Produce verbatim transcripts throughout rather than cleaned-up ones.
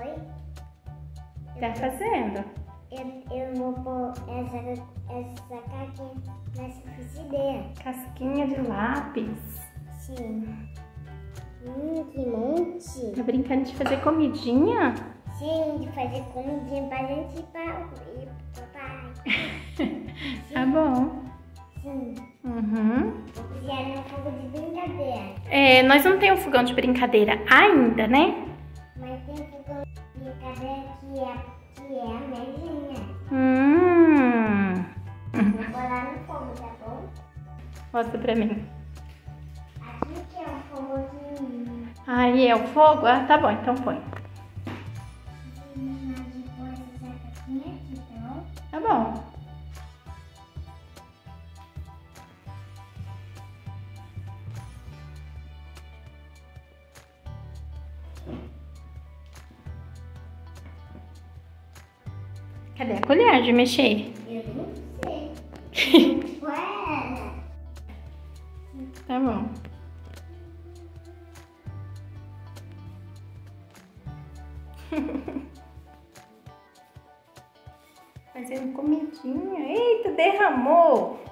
Oi? Tá fazendo? Eu, eu vou pôr essa, essa caquinha nessa frigideira. Casquinha de lápis. Sim. Hum, que monte. Tá brincando de fazer comidinha? Sim, de fazer comidinha pra gente ir para o papai. Tá bom. Sim. Uhum. Vou cozinhar no fogo de brincadeira. É, nós não temos fogão de brincadeira ainda, né? Mas tem fogão de brincadeira que é, que é a mesinha. Hum. Vou pôr lá no fogo, tá bom? Mostra pra mim. Aqui que é um fogozinho. Aí é o fogo? Ah, tá bom, então põe. Depois essa caquinha aqui, tá bom? Tá bom. Cadê a colher de mexer? Eu não sei. Ué! Tá bom. Fazendo comidinha. Eita, derramou!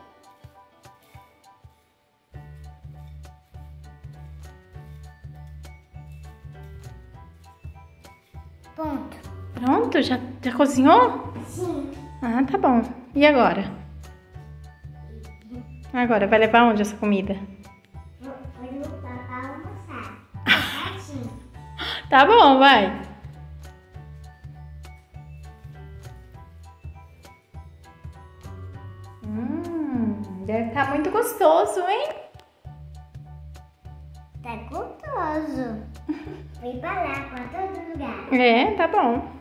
Ponto. Pronto? Já, já cozinhou? Sim. Ah, tá bom. E agora? Agora, vai levar onde essa comida? Vou, vou lutar pra almoçar. Certinho. Tá bom, vai. Hum, deve estar muito gostoso, hein? Tá gostoso. Vou embalar pra todo lugar. É, tá bom.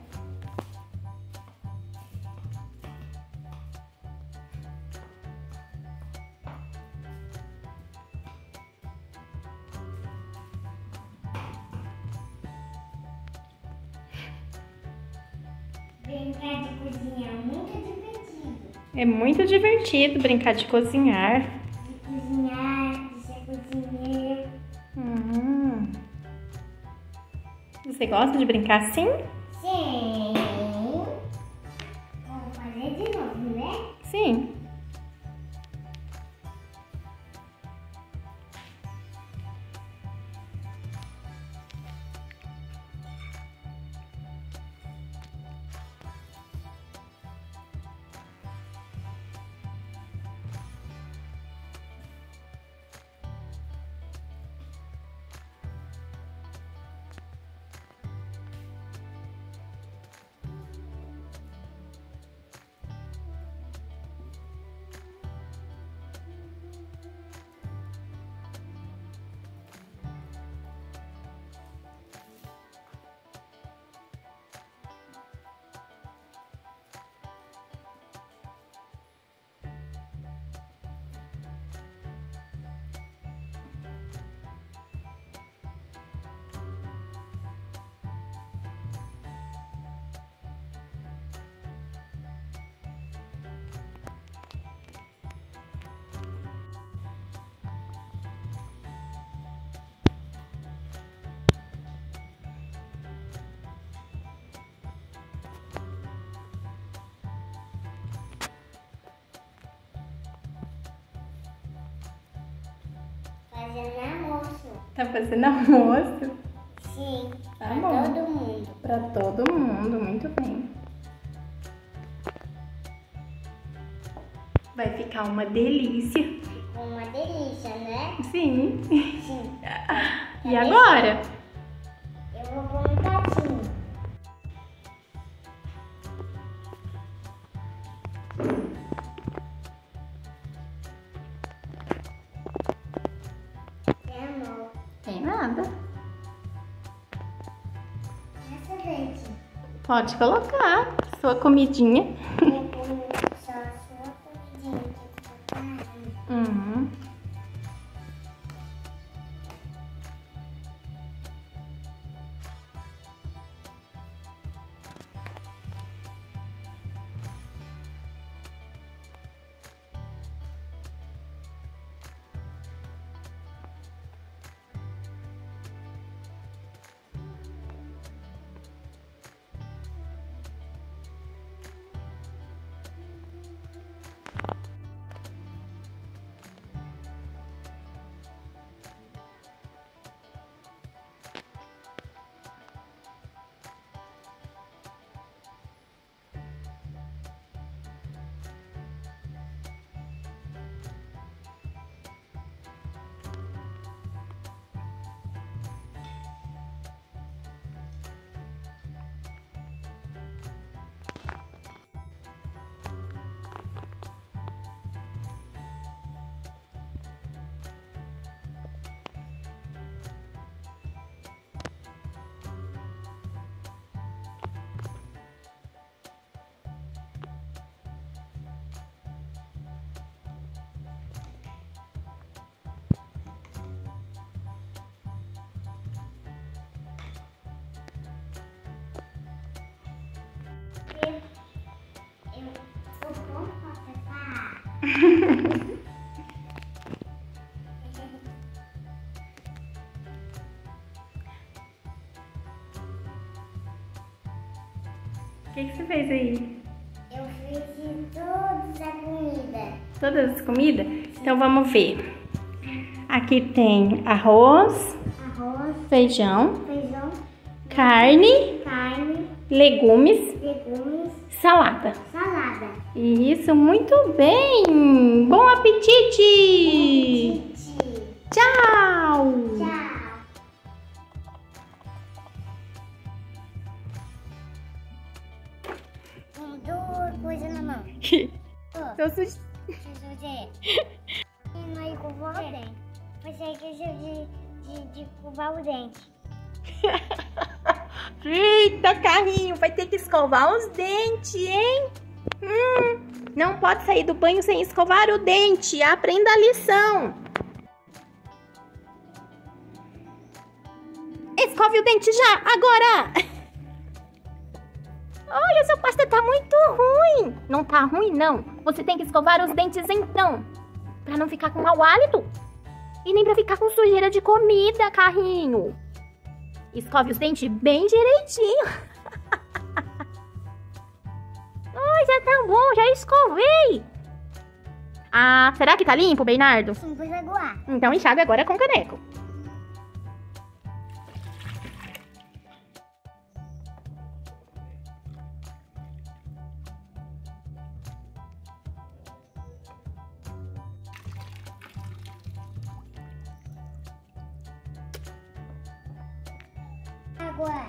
Brincar de cozinha é muito divertido. É muito divertido brincar de cozinhar. De cozinhar, de ser cozinheiro. Hum. Você gosta de brincar assim? Sim. Vamos fazer de novo, né? Sim. Fazendo almoço. Tá fazendo almoço? Sim. Tá Pra bom. todo mundo. Pra todo mundo, muito bem. Vai ficar uma delícia. Ficou uma delícia, né? Sim. Sim. E agora? Eu vou pôr um pratinho. Tem amor. Tem nada. Essa dente. Pode colocar sua comidinha. Eu ponho só a sua comidinha que tá preparando. Uhum. O que, que você fez aí? Eu fiz todas as comidas. Todas as comidas? Então vamos ver. Aqui tem arroz, Arroz, feijão, feijão, carne, carne, legumes, legumes, salada. salada. Isso, muito bem! Bom apetite! Titi. Tchau! Tchau. Com duas coisas na mão. Tô sujo. José. E não escovar o dente. Você esqueceu de, de, de escovar o dente. Eita, carrinho, vai ter que escovar os dentes, hein? Hum, não pode sair do banho sem escovar o dente. Aprenda a lição. Escove o dente já, agora! Olha, essa pasta tá muito ruim. Não tá ruim, não. Você tem que escovar os dentes então. Pra não ficar com mau hálito. E nem pra ficar com sujeira de comida, carrinho. Escove os dentes bem direitinho. Ai, já tá bom, já escovei. Ah, será que tá limpo, Bernardo? Sim, pôs água. Então enxaga agora com o caneco. Água.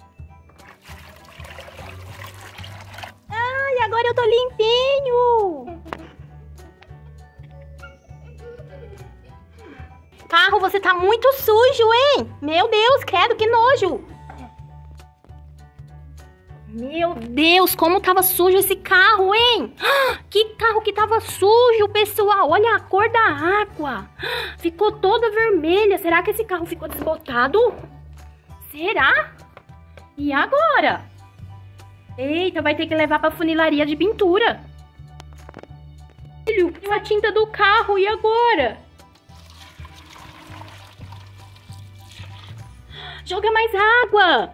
Ai, agora eu tô limpinho. Carro, você tá muito sujo, hein? Meu Deus, credo, que nojo. Meu Deus, como tava sujo esse carro, hein? Que carro que tava sujo, pessoal. Olha a cor da água. Ficou toda vermelha. Será que esse carro ficou desbotado? Será? E agora? Eita, vai ter que levar pra funilaria de pintura. Filho, a tinta do carro, e agora? Joga mais água.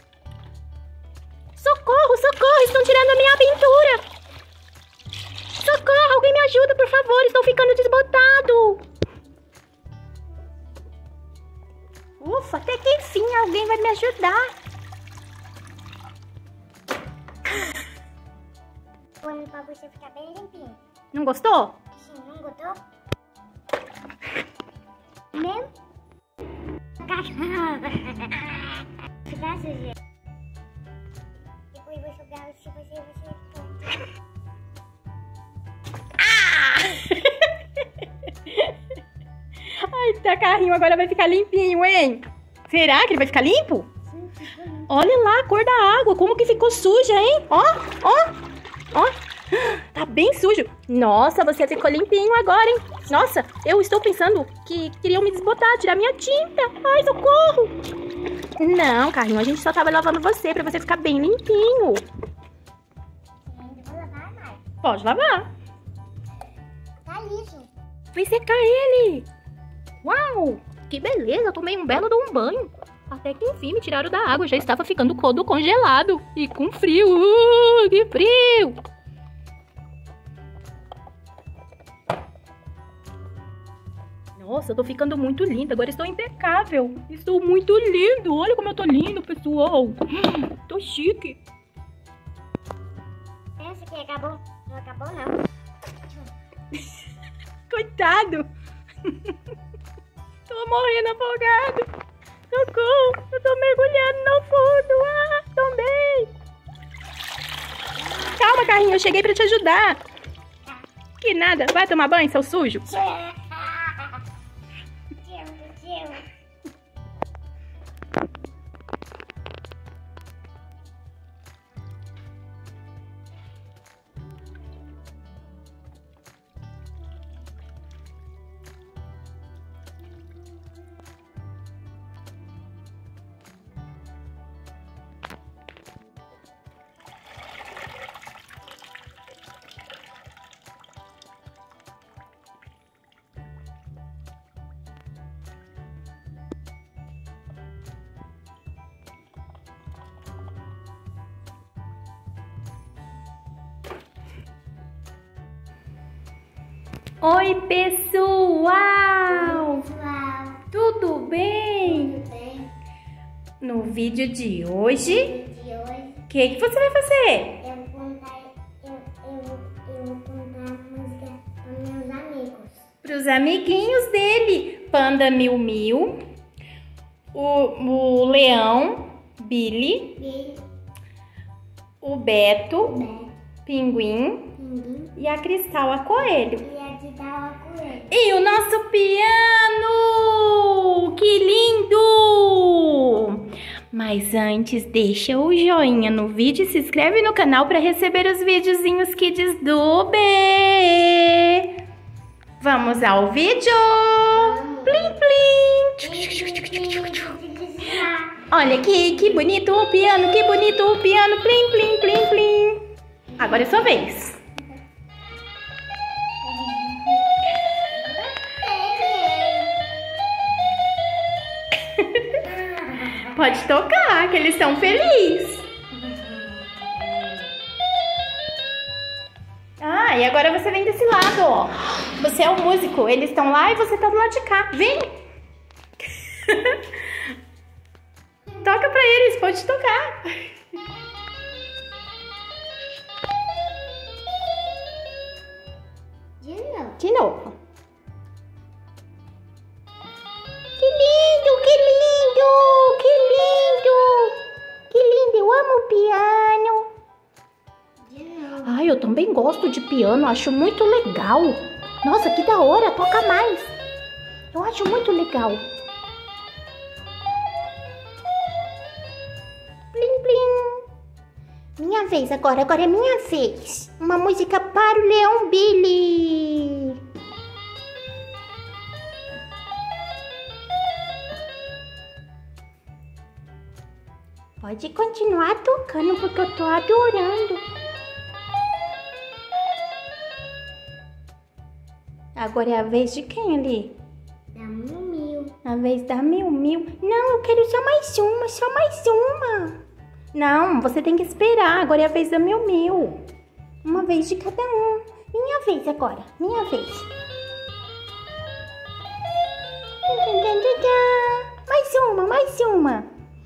Socorro, socorro, estão tirando a minha pintura. Socorro, alguém me ajuda, por favor, estou ficando desbotado. Ufa, até que enfim alguém vai me ajudar. Põe pra você ficar bem limpinho. Não gostou? Sim, não gostou? Meu? Ficar sujo. Depois vou jogar se você, você... Ai, tá, carrinho, agora vai ficar limpinho, hein? Será que ele vai ficar limpo? Sim, ficou limpo. Olha lá a cor da água, como que ficou suja, hein? Ó, ó, ó. Tá bem sujo. Nossa, você ficou limpinho agora, hein? Nossa, eu estou pensando que queriam me desbotar, tirar minha tinta. Ai, socorro. Não, carrinho, a gente só tava lavando você pra você ficar bem limpinho. Ainda vou lavar mais. Pode lavar. Tá liso. Vai secar ele. Uau, que beleza, tomei um belo de um banho. Até que enfim me tiraram da água, já estava ficando todo congelado e com frio. Uh, que frio. Nossa, eu tô ficando muito linda, agora estou impecável. Estou muito lindo, olha como eu tô lindo, pessoal. Tô chique. Essa aqui acabou. Não acabou, não. Coitado. Tô morrendo afogado. Socorro, eu tô mergulhando no fundo. Ah, também. Calma, carrinho, eu cheguei pra te ajudar. Que nada, vai tomar banho, seu sujo. Tchau, tchau. Oi, pessoal! Pessoal, Tudo bem? tudo bem? No vídeo de hoje, No dia de hoje, o que, que você vai fazer? eu vou contar, eu, eu, eu vou contar a música para meus amigos. Para os amiguinhos dele, Panda Miu Miu, o, o Leão, Billy, Billy, o Beto, Beto, Pinguim Pinguim e a Cristal, a Coelho. e a de Dala Coelho. E o nosso piano! Que lindo! Mas antes, deixa o joinha no vídeo e se inscreve no canal para receber os videozinhos Kids do B. Vamos ao vídeo! Plim, plim! Olha aqui, que bonito o piano, que bonito o piano! Plim, plim, plim, plim! Agora é sua vez. Pode tocar, que eles estão felizes. Ah, e agora você vem desse lado, ó. Você é o músico, eles estão lá e você tá do lado de cá. Vem! Toca pra eles, pode tocar. De novo. De novo. Que lindo, que lindo, que lindo. Que lindo, eu amo o piano. De novo. Ai, eu também gosto de piano, acho muito legal. Nossa, que da hora, toca mais. Eu acho muito legal. Plim, plim. Minha vez agora, agora é minha vez. Uma música para o Leão Billy. Pode continuar tocando porque eu tô adorando. Agora é a vez de quem ali? Da Miu Miu. A vez da Miu Miu. Não, eu quero só mais uma, só mais uma. Não, você tem que esperar. Agora é a vez da Miu Miu. Uma vez de cada um. Minha vez agora, minha vez. Mais uma, mais uma.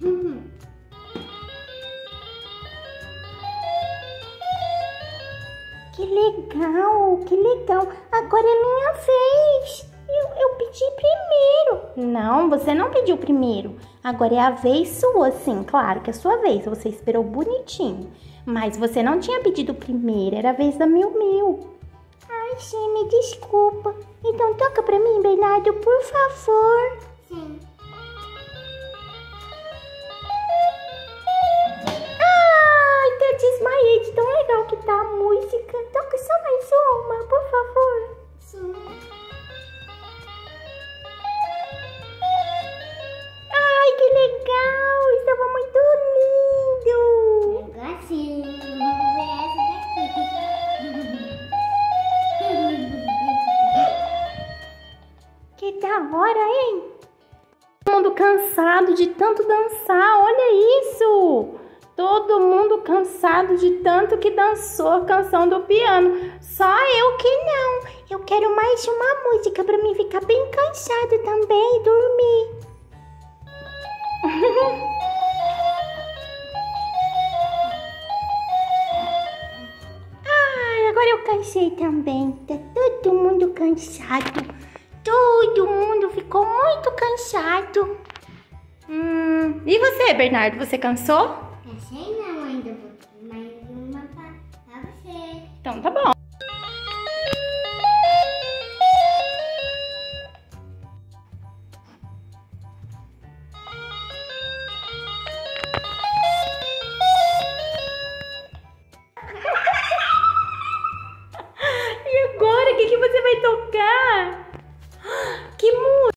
Que legal, que legal. Agora é minha vez. Eu, eu pedi primeiro. Não, você não pediu primeiro. Agora é a vez sua, sim. Claro que é a sua vez. Você esperou bonitinho. Mas você não tinha pedido primeiro. Era a vez da Miu Miu. Ai, sim, me desculpa. Então toca pra mim, Bernardo, por favor. Sim. Ai, eu desmaiei de tão legal que tá a música. Toca só mais uma, por favor. Sim. Ai, que legal! Estava muito lindo! Negocinho. Vamos ver essa daqui. Que da hora, hein? Todo mundo cansado de tanto dançar, olha isso! Todo mundo cansado de tanto que dançou a canção do piano. Só eu que não. Eu quero mais uma música pra mim ficar bem cansada também e dormir. Ai, agora eu cansei também. Tá todo mundo cansado. Todo mundo ficou muito cansado. Hum, e você, Bernardo? Você cansou? Achei não ainda. Vou mais uma pra, pra você. Então tá bom.